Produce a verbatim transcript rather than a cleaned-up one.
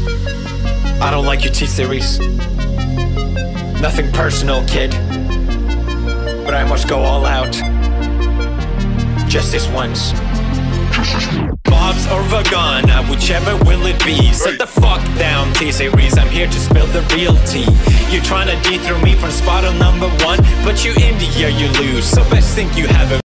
I don't like your T-series. Nothing personal, kid, but I must go all out. Just this once. Bob's or Vagana, whichever will it be. Sit the fuck down, T-series, I'm here to spill the real tea. You tryna dethrone me from spot on number one, but you India, you lose. So best think you have a